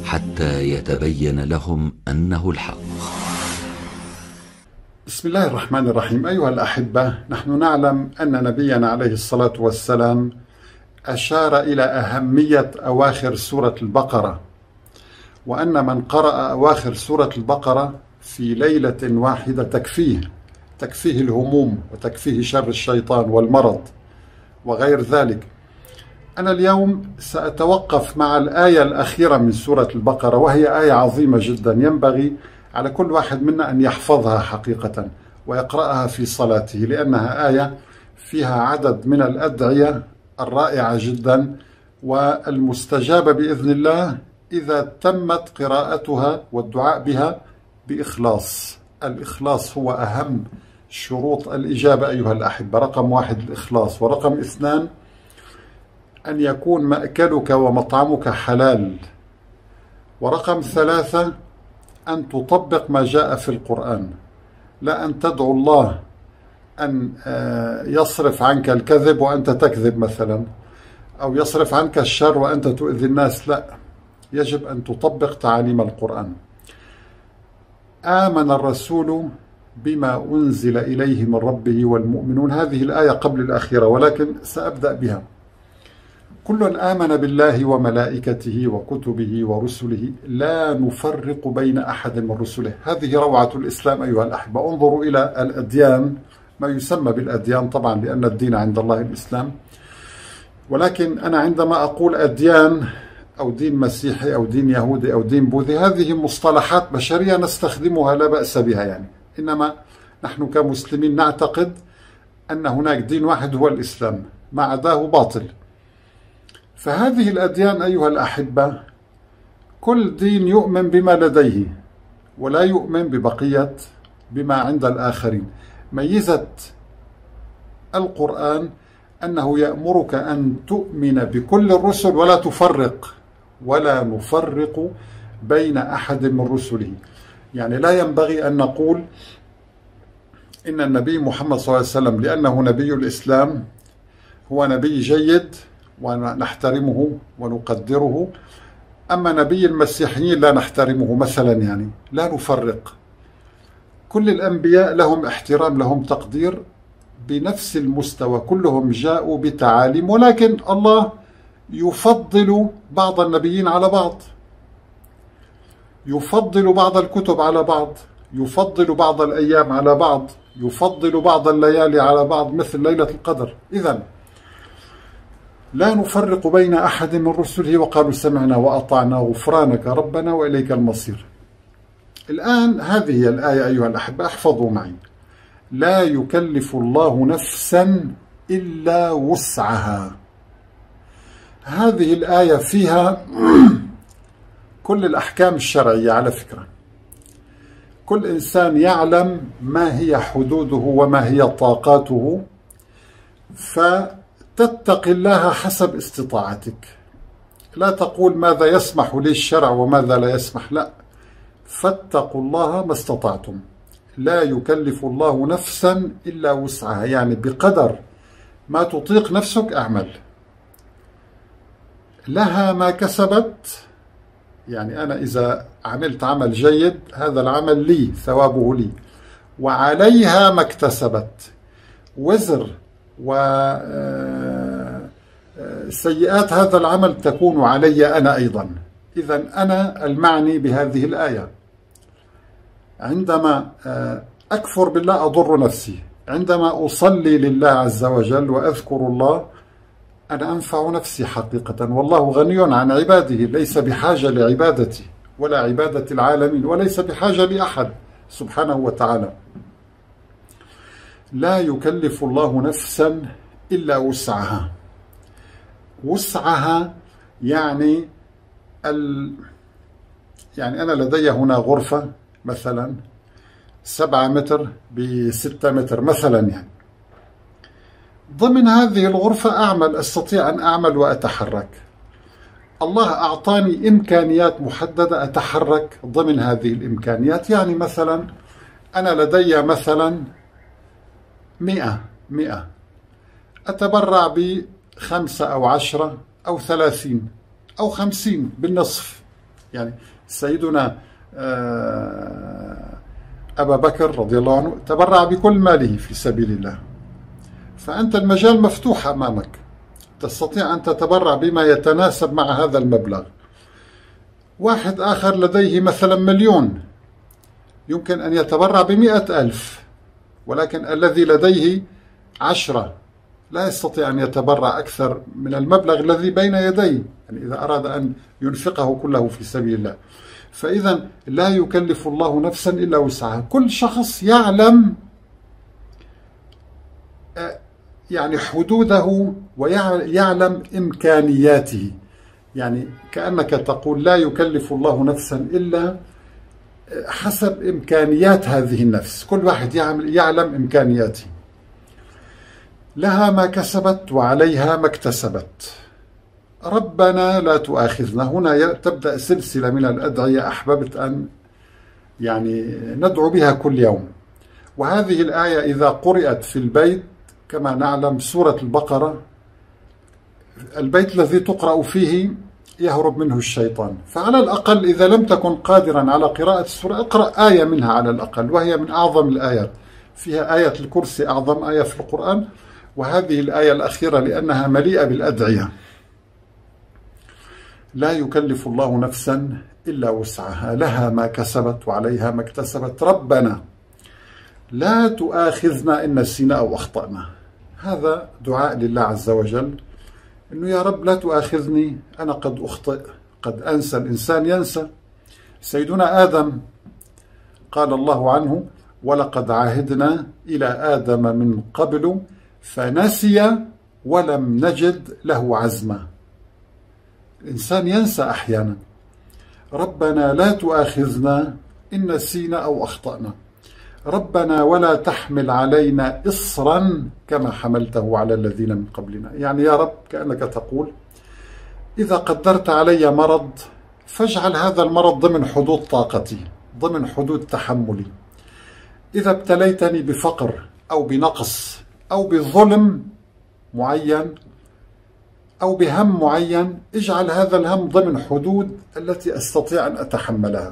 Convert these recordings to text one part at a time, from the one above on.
حتى يتبين لهم أنه الحق. بسم الله الرحمن الرحيم. أيها الأحبة، نحن نعلم أن نبينا عليه الصلاة والسلام أشار إلى أهمية أواخر سورة البقرة، وأن من قرأ أواخر سورة البقرة في ليلة واحدة تكفيه الهموم وتكفيه شر الشيطان والمرض وغير ذلك. أنا اليوم سأتوقف مع الآية الأخيرة من سورة البقرة، وهي آية عظيمة جدا ينبغي على كل واحد منا أن يحفظها حقيقة ويقرأها في صلاته، لأنها آية فيها عدد من الأدعية الرائعة جدا والمستجابة بإذن الله إذا تمت قراءتها والدعاء بها بإخلاص. الإخلاص هو أهم شروط الإجابة أيها الأحبة. رقم 1 الإخلاص، ورقم 2 أن يكون مأكلك ومطعمك حلال، ورقم 3 أن تطبق ما جاء في القرآن، لا أن تدعو الله أن يصرف عنك الكذب وأنت تكذب مثلا، أو يصرف عنك الشر وأنت تؤذي الناس، لا، يجب أن تطبق تعاليم القرآن. آمن الرسول بما أنزل إليه من ربه والمؤمنون، هذه الآية قبل الأخيرة ولكن سأبدأ بها. كل آمن بالله وملائكته وكتبه ورسله لا نفرق بين أحد من رسله. هذه روعة الإسلام أيها الأحبة. انظروا إلى الأديان، ما يسمى بالأديان طبعا لأن الدين عند الله الإسلام، ولكن أنا عندما أقول أديان أو دين مسيحي أو دين يهودي أو دين بوذي، هذه مصطلحات بشرية نستخدمها لا بأس بها يعني، إنما نحن كمسلمين نعتقد أن هناك دين واحد هو الإسلام، ما عداه باطل. فهذه الأديان أيها الأحبة كل دين يؤمن بما لديه ولا يؤمن ببقية بما عند الآخرين. ميزة القرآن أنه يأمرك أن تؤمن بكل الرسل ولا نفرق بين أحد من رسله. يعني لا ينبغي أن نقول إن النبي محمد صلى الله عليه وسلم لأنه نبي الإسلام هو نبي جيد ونحترمه ونقدره، أما نبي المسيحيين لا نحترمه مثلا، يعني لا نفرق. كل الأنبياء لهم احترام، لهم تقدير بنفس المستوى، كلهم جاءوا بتعاليم، ولكن الله يفضل بعض النبيين على بعض، يفضل بعض الكتب على بعض، يفضل بعض الأيام على بعض، يفضل بعض الليالي على بعض مثل ليلة القدر. إذن لا نفرق بين أحد من رسله وقالوا سمعنا وأطعنا غفرانك ربنا وإليك المصير. الآن هذه هي الآية أيها الأحبة، احفظوا معي. لا يكلف الله نفسا إلا وسعها. هذه الآية فيها كل الأحكام الشرعية على فكرة. كل إنسان يعلم ما هي حدوده وما هي طاقاته، فتتقي الله حسب استطاعتك. لا تقول ماذا يسمح لي الشرع وماذا لا يسمح، لا، فاتقوا الله ما استطعتم. لا يكلف الله نفسا إلا وسعها، يعني بقدر ما تطيق نفسك أعمل. لها ما كسبت، يعني أنا إذا عملت عمل جيد هذا العمل لي، ثوابه لي، وعليها ما اكتسبت، وزر وسيئات هذا العمل تكون علي أنا أيضا. إذن أنا المعني بهذه الآية. عندما أكفر بالله أضر نفسي، عندما أصلي لله عز وجل وأذكر الله أنا أنفع نفسي حقيقة، والله غني عن عباده، ليس بحاجة لعبادتي ولا عبادة العالمين، وليس بحاجة لأحد سبحانه وتعالى. لا يكلف الله نفسا إلا وسعها. وسعها يعني يعني أنا لدي هنا غرفة مثلا 7 متر ب6 متر مثلا، يعني ضمن هذه الغرفة أستطيع أن أعمل وأتحرك. الله أعطاني إمكانيات محددة أتحرك ضمن هذه الإمكانيات. يعني مثلا أنا لدي مثلا 100 أتبرع ب5 أو 10 أو 30 أو 50 بالنصف، يعني سيدنا أبا بكر رضي الله عنه تبرع بكل ماله في سبيل الله، فأنت المجال مفتوح أمامك، تستطيع أن تتبرع بما يتناسب مع هذا المبلغ. واحد آخر لديه مثلا 1,000,000 يمكن أن يتبرع ب100,000، ولكن الذي لديه 10 لا يستطيع أن يتبرع أكثر من المبلغ الذي بين يديه، يعني إذا أراد أن ينفقه كله في سبيل الله. فإذا لا يكلف الله نفسا إلا وسعها، كل شخص يعلم يعني حدوده ويعلم إمكانياته، يعني كأنك تقول لا يكلف الله نفسا إلا حسب إمكانيات هذه النفس، كل واحد يعلم إمكانياته. لها ما كسبت وعليها ما اكتسبت. ربنا لا تؤاخذنا، هنا تبدأ سلسلة من الأدعية أحببت أن يعني ندعو بها كل يوم. وهذه الآية إذا قرأت في البيت كما نعلم سورة البقرة، البيت الذي تقرأ فيه يهرب منه الشيطان، فعلى الأقل إذا لم تكن قادرا على قراءة السورة اقرأ آية منها على الأقل، وهي من أعظم الآيات، فيها آية الكرسي أعظم آية في القرآن، وهذه الآية الأخيرة لأنها مليئة بالأدعية. لا يكلف الله نفسا إلا وسعها، لها ما كسبت وعليها ما اكتسبت. ربنا لا تؤاخذنا إن نسينا أو أخطأنا. هذا دعاء لله عز وجل، إنه يا رب لا تؤاخذني، أنا قد أخطئ، قد أنسى، الإنسان ينسى. سيدنا آدم قال الله عنه ولقد عهدنا إلى آدم من قبل فنسي ولم نجد له عزما. الإنسان ينسى أحيانا. ربنا لا تؤاخذنا إن نسينا أو أخطأنا. ربنا ولا تحمل علينا إصرا كما حملته على الذين من قبلنا. يعني يا رب كأنك تقول إذا قدرت علي مرض فاجعل هذا المرض ضمن حدود طاقتي، ضمن حدود تحملي. إذا ابتليتني بفقر أو بنقص أو بظلم معين أو بهم معين، اجعل هذا الهم ضمن حدود التي أستطيع أن أتحملها.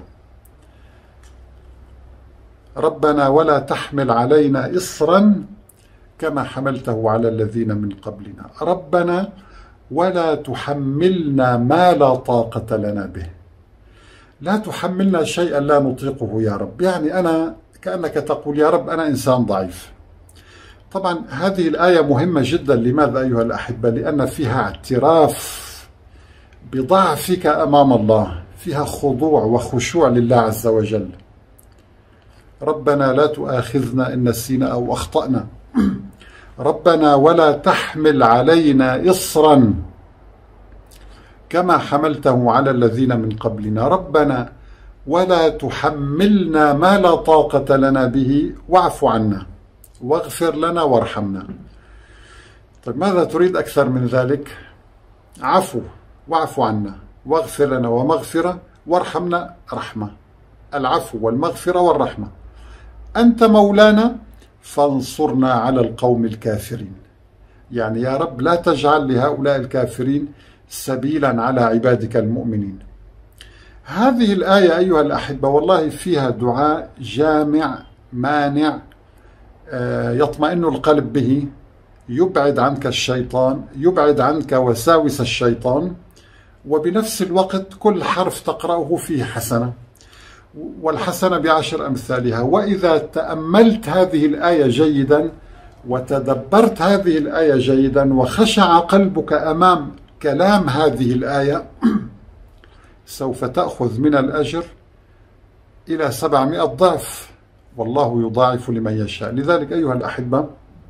ربنا ولا تحمل علينا إصرا كما حملته على الذين من قبلنا. ربنا ولا تحملنا ما لا طاقة لنا به. لا تحملنا شيئا لا نطيقه يا رب. يعني أنا كأنك تقول يا رب أنا إنسان ضعيف. طبعا هذه الآية مهمة جدا. لماذا أيها الأحبة؟ لأن فيها اعتراف بضعفك أمام الله، فيها خضوع وخشوع لله عز وجل. ربنا لا تؤاخذنا إن نسينا أو أخطأنا. ربنا ولا تحمل علينا إصرا كما حملته على الذين من قبلنا. ربنا ولا تحملنا ما لا طاقة لنا به واعف عنا واغفر لنا وارحمنا. طيب ماذا تريد أكثر من ذلك؟ عفو، واعف عنا واغفر لنا، ومغفرة، وارحمنا رحمة. العفو والمغفرة والرحمة. أنت مولانا فانصرنا على القوم الكافرين. يعني يا رب لا تجعل لهؤلاء الكافرين سبيلا على عبادك المؤمنين. هذه الآية أيها الأحبة والله فيها دعاء جامع مانع يطمئن القلب به، يبعد عنك الشيطان، يبعد عنك وساوس الشيطان، وبنفس الوقت كل حرف تقرأه فيه حسنة، والحسنة ب10 أمثالها. وإذا تأملت هذه الآية جيدا وتدبرت هذه الآية جيدا وخشع قلبك أمام كلام هذه الآية سوف تأخذ من الأجر إلى 700 ضعف، والله يضاعف لمن يشاء. لذلك أيها الأحبة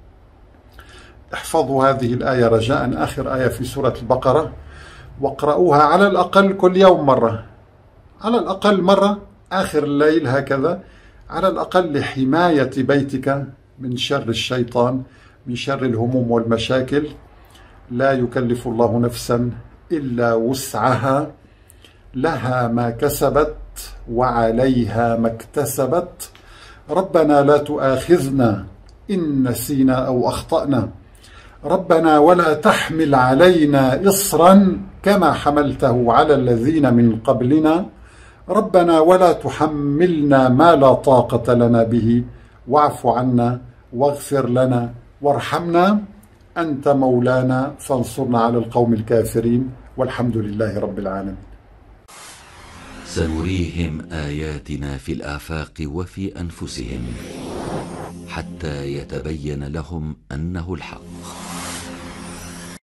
احفظوا هذه الآية رجاء، آخر آية في سورة البقرة، واقرأوها على الأقل كل يوم مرة، على الأقل مرة آخر الليل هكذا، على الأقل لحماية بيتك من شر الشيطان، من شر الهموم والمشاكل. لا يكلف الله نفسا إلا وسعها، لها ما كسبت وعليها ما اكتسبت. ربنا لا تؤاخذنا إن نسينا أو أخطأنا. ربنا ولا تحمل علينا إصرا كما حملته على الذين من قبلنا ربنا ولا تحملنا ما لا طاقة لنا به واعف عنا واغفر لنا وارحمنا أنت مولانا فانصرنا على القوم الكافرين والحمد لله رب العالمين. سنريهم آياتنا في الآفاق وفي أنفسهم حتى يتبين لهم أنه الحق.